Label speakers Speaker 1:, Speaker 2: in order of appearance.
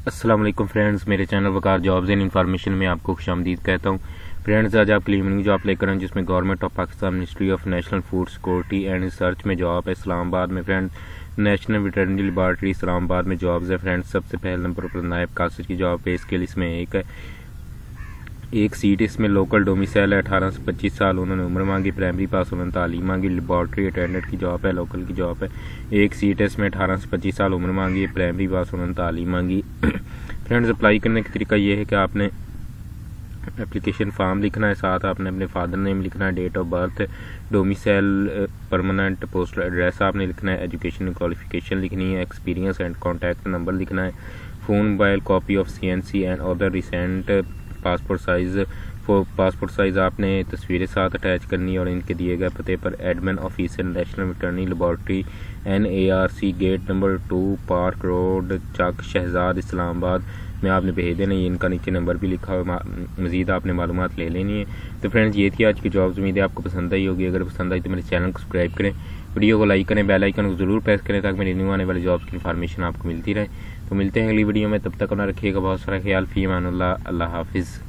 Speaker 1: अस्सलाम वालेकुम फ्रेंड्स, मेरे channel Waqar jobs and information में आपको खुशामदीद कहता हूँ। फ्रेंड्स, आज आपके लिए इवनिंग जॉब लेकर आए जिसमें government of Pakistan ministry of national food security and research में जॉब है इस्लामाबाद में। Friends, national veterinary laboratory Islamabad में जॉब्स है। फ्रेंड्स, सबसे पहले नंबर पर नायब कासिर की जॉब पे स्केल इसमें एक सीट इसमें लोकल डोमिसाइल है। 18 से 25 साल उन्होंने उम्र मांगी। प्राइमरी पास उन्होंने तालीम मांगी। लेबॉरेटरी अटेंडेंट की जॉब है, लोकल की जॉब है। एक सीट है इसमें 18 से 25 साल उम्र मांगी है। प्राइमरी पास उन्होंने तालीम मांगी। फ्रेंड्स, अप्लाई करने का तरीका ये है कि आपने एप्लीकेशन फॉर्म लिखना है, साथ आपने अपने फादर नेम लिखना है, date of birth, domicile, permanent postal address आपने लिखना है, एजुकेशन क्वालिफिकेशन लिखनी है, एक्सपीरियंस एंड कॉन्टैक्ट नंबर लिखना है, phone mobile copy of CNC and other recent passport size आपने तस्वीरें साथ अटैच करनी है और इनके दिए गए पते पर admin officer national veterinary laboratory NARC gate number 2 park road Chak Shahzad Islamabad में आपने भेज देना। ये इनका नीचे नंबर भी लिखा हुआ, मज़ीद आपने मालूमात ले लेनी है। तो फ्रेंड्स, ये थी आज की जॉब्स। उम्मीद है आपको पसंद आई होगी। अगर पसंद आई तो मेरे चैनल को सब्सक्राइब करें, वीडियो को लाइक करें, बेल आइकन को जरूर प्रेस करें ताकि मेरी न्यू आने वाली जॉब्स की इन्फॉर्मेशन आपको मिलती रहे। तो मिलते हैं अगली वीडियो में, तब तक अपना रखिएगा बहुत सारा ख्याल। फ़ी अमानुल्लाह, अल्लाह हाफिज़।